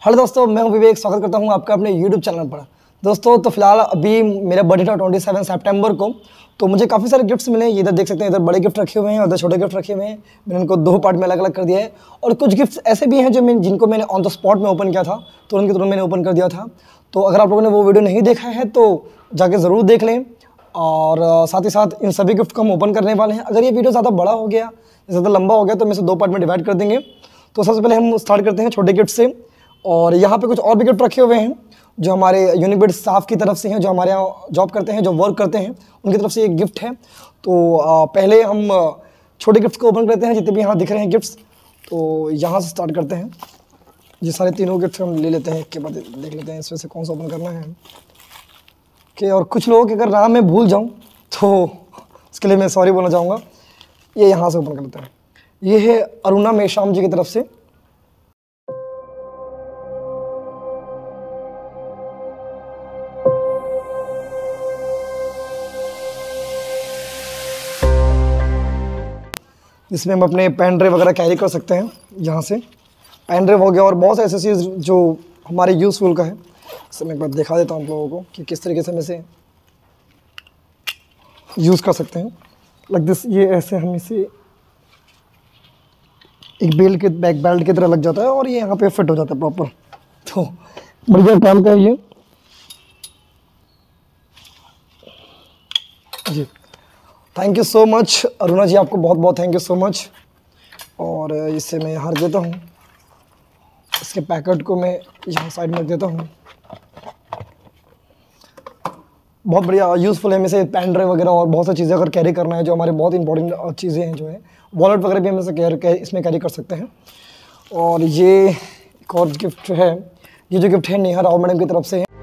Hello दोस्तों, मैं हूं विवेक। स्वागत करता हूं आपका अपने यूट्यूब चैनल पर। दोस्तों तो फिलहाल अभी मेरा बर्थडे था 27 सितंबर को, तो मुझे काफ़ी सारे गिफ्ट्स मिले। इधर देख सकते हैं, इधर बड़े गिफ्ट रखे हुए हैं, उधर छोटे गिफ्ट रखे हुए हैं। मैंने इनको दो पार्ट में अलग अलग कर दिया है। और कुछ गिफ्ट्स ऐसे भी हैं जिनको मैंने ऑन द स्पॉट में ओपन किया था, तुरंत के तुरंत मैंने ओपन कर दिया था। तो अगर आप लोगों ने वो वीडियो नहीं देखा है तो जाके ज़रूर देख लें। और साथ ही साथ इन सभी गिफ्ट को हम ओपन करने वाले हैं। अगर ये वीडियो ज़्यादा बड़ा हो गया, ज़्यादा लंबा हो गया, तो हम इसे दो पार्ट में डिवाइड कर देंगे। तो सबसे पहले हम स्टार्ट करते हैं छोटे गिफ्ट से। और यहाँ पे कुछ और भी गिफ्ट रखे हुए हैं जो हमारे यूनिबिट स्टाफ की तरफ से हैं, जो हमारे यहाँ जॉब करते हैं, जो वर्क करते हैं, उनकी तरफ से एक गिफ्ट है। तो पहले हम छोटे गिफ्ट्स को ओपन करते हैं, जितने भी यहाँ दिख रहे हैं गिफ्ट्स। तो यहाँ से स्टार्ट करते हैं। ये सारे तीनों गिफ्ट हम ले लेते हैं, एक के बाद देख लेते हैं इसमें से कौन सा ओपन करना है। कि और कुछ लोगों के अगर नाम मैं भूल जाऊँ तो उसके लिए मैं सॉरी बोलना चाहूँगा। ये यहाँ से ओपन कर लेते हैं। ये है अरुणा मेश्राम जी की तरफ से। इसमें हम अपने पेन ड्राइव वगैरह कैरी कर सकते हैं। यहाँ से पेन ड्राइव हो गया और बहुत सारे ऐसे चीज़ जो हमारे यूज़फुल का है। इसे मैं एक बार दिखा देता हूँ आप लोगों को कि किस तरीके से हम इसे यूज़ कर सकते हैं। लाइक दिस, ये ऐसे हम इसे एक बैक बेल्ट की तरह लग जाता है और ये यहाँ पे फिट हो जाता है प्रॉपर। तो बढ़िया काम का है ये जी। Thank you so much Aruna ji, आपको बहुत बहुत थैंक यू सो मच। और इसे मैं यहाँ रख देता हूँ। इसके पैकेट को मैं यहाँ साइड में रख देता हूँ। बहुत बढ़िया यूज़फुल है। इसे पेन ड्राइव वगैरह और बहुत सारी चीज़ें अगर कैरी करना है, जो हमारे बहुत इंपॉर्टेंट चीज़ें हैं, जो है वॉलेट वगैरह भी हम इसमें कैरी कर सकते हैं। और ये एक और गिफ्ट है। ये जो गिफ्ट है नेहा राव मैडम की तरफ से है।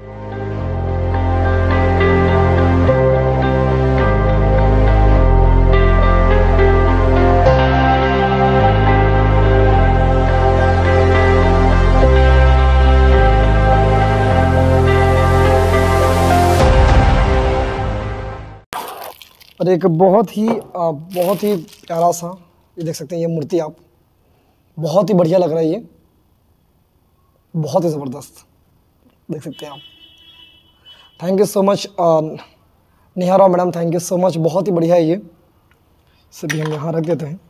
और एक बहुत ही प्यारा सा, ये देख सकते हैं, ये मूर्ति आप बहुत ही बढ़िया लग रहा है। ये बहुत ही ज़बरदस्त देख सकते हैं आप। Thank you so much Neha Rao madam, thank you so much. बहुत ही बढ़िया है ये। इसे भी हम यहाँ रख देते हैं,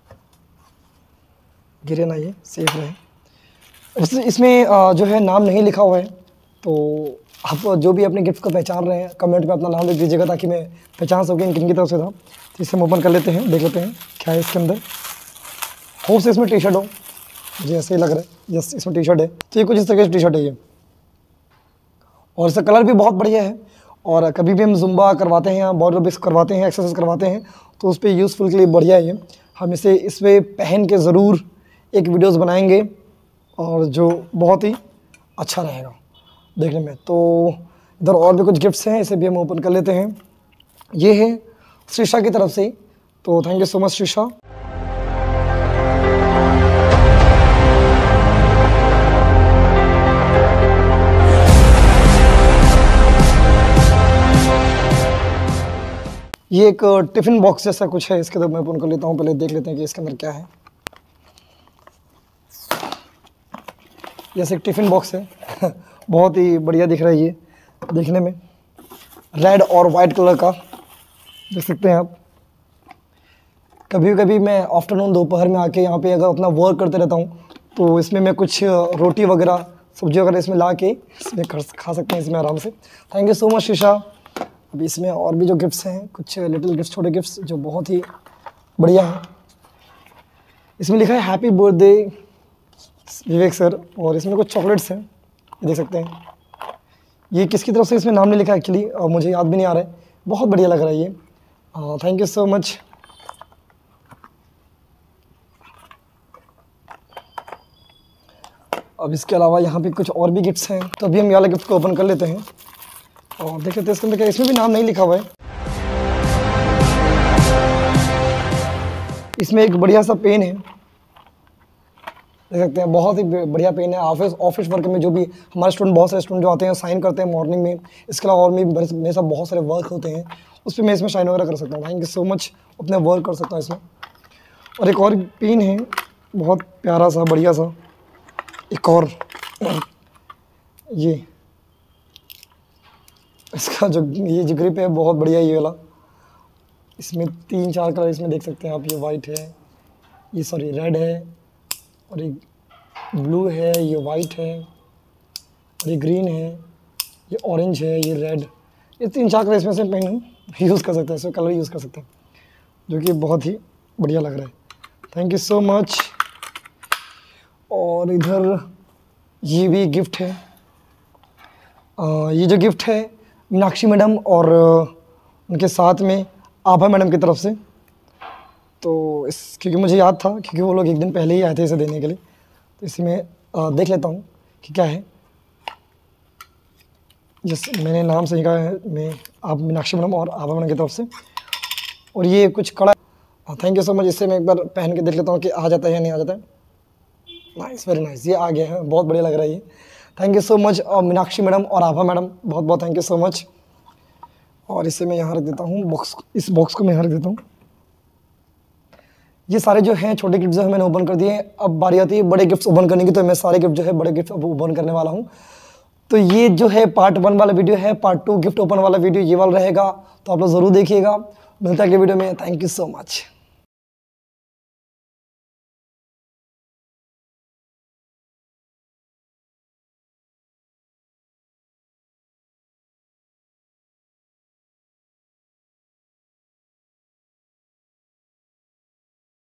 गिरे ना, ये सेफ रहे। इसमें जो है नाम नहीं लिखा हुआ है, तो आप जो भी अपने गिफ्ट को पहचान रहे हैं कमेंट में अपना नाम लिख दीजिएगा, ताकि मैं पहचान सकूँ इन किन की तरफ से था। तो इसे हम ओपन कर लेते हैं, देख लेते हैं क्या है इसके अंदर। होप से इसमें टी शर्ट हो, मुझे ऐसे ही लग रहा है। यस, इसमें टी शर्ट है। तो ये कुछ इस तरह की टी शर्ट है ये, और इसका कलर भी बहुत बढ़िया है। और कभी भी हम जुम्बा करवाते हैं या बॉडी बिक्स करवाते हैं, एक्सरसाइज करवाते हैं, तो उस पर यूज़फुल के लिए बढ़िया है ये। हम इसे इसमें पहन के ज़रूर एक वीडियोज़ बनाएंगे, और जो बहुत ही अच्छा रहेगा देखने में। तो इधर और भी कुछ गिफ्ट्स हैं, इसे भी हम ओपन कर लेते हैं। ये है श्रीषा की तरफ से, तो thank you so much Shrisha. ये एक टिफ़िन बॉक्स जैसा कुछ है, इसके तो मैं ओपन कर लेता हूँ। पहले देख लेते हैं कि इसके अंदर क्या है। जैसे एक टिफ़िन बॉक्स है बहुत ही बढ़िया दिख रहा है ये देखने में, रेड और वाइट कलर का, देख सकते हैं आप। कभी कभी मैं आफ्टरनून दोपहर में आके यहाँ पे अगर अपना वर्क करते रहता हूँ, तो इसमें मैं कुछ रोटी वगैरह सब्जी वगैरह इसमें ला के इसमें खा सकते हैं इसमें आराम से। थैंक यू सो मच शीशा। अभी इसमें और भी जो गिफ्ट्स हैं, कुछ लिटिल गिफ्ट्स, छोटे गिफ्ट्स जो बहुत ही बढ़िया हैं। इसमें लिखा है हैप्पी बर्थडे विवेक सर, और इसमें कुछ चॉकलेट्स हैं, देख सकते हैं। ये किसकी तरफ से इसमें नाम नहीं लिखा एक्चुअली, और मुझे याद भी नहीं आ रहा है। बहुत बढ़िया लग रहा है ये। Thank you so much. अब इसके अलावा यहाँ पे कुछ और भी गिफ्ट्स हैं, तो अभी हम ये वाला गिफ्ट को ओपन कर लेते हैं और देख लेते हैं इसके अंदर क्या। इसमें भी नाम नहीं लिखा हुआ है। इसमें एक बढ़िया सा पेन है, देख सकते हैं, बहुत ही बढ़िया पेन है। ऑफिस वर्क में जो भी हमारे स्टूडेंट, बहुत सारे स्टूडेंट जो आते हैं साइन करते हैं मॉर्निंग में। इसके अलावा और भी मेरे साथ बहुत सारे वर्क होते हैं, उस पर मैं इसमें साइन वगैरह कर सकता हूँ। थैंक यू सो मच, अपने वर्क कर सकता हूँ इसमें। और एक और पेन है, बहुत प्यारा सा, बढ़िया सा, एक और ये इसका जो ये जो ग्रिप है बहुत बढ़िया है ये वाला। इसमें 3-4 कलर इसमें देख सकते हैं आप। ये वाइट है, ये सॉरी रेड है, और ये ब्लू है, ये वाइट है, और ये ग्रीन है, ये ऑरेंज है, ये रेड। ये 3-4 कलर इसमें से पेन यूज़ कर सकते हैं, इसमें कलर यूज़ कर सकते हैं, जो कि बहुत ही बढ़िया लग रहा है। Thank you so much. और इधर ये भी गिफ्ट है। ये जो गिफ्ट है मीनाक्षी मैडम और उनके साथ में आभा मैडम की तरफ से। तो क्योंकि मुझे याद था, क्योंकि वो लोग एक दिन पहले ही आए थे इसे देने के लिए, तो इसी में देख लेता हूँ कि क्या है। जिस मैंने नाम सही कहा है, मैं आप मीनाक्षी मैडम और आभा मैडम की तरफ से। और ये कुछ कड़ा, थैंक यू सो मच। इससे मैं एक बार पहन के देख लेता हूँ कि आ जाता है या नहीं आ जाता है। नाइस, वेरी नाइस, ये आ गया है, बहुत बढ़िया लग रहा है ये। Thank you so much Meenakshi madam और आभा मैडम, बहुत बहुत थैंक यू सो मच। और इसे मैं यहाँ रख देता हूँ, बॉक्स, इस बॉक्स को मैं यहाँ रख देता हूँ। ये सारे जो हैं छोटे गिफ्ट जो है मैंने ओपन कर दिए। अब बारी आती है बड़े गिफ्ट्स ओपन करने की, तो मैं सारे गिफ्ट जो है बड़े गिफ्ट अब ओपन करने वाला हूँ। तो ये जो है पार्ट 1 वाला वीडियो है। पार्ट 2 गिफ्ट ओपन वाला वीडियो ये वाला रहेगा, तो आप लोग ज़रूर देखिएगा। मिलता है अगले वीडियो में। Thank you so much.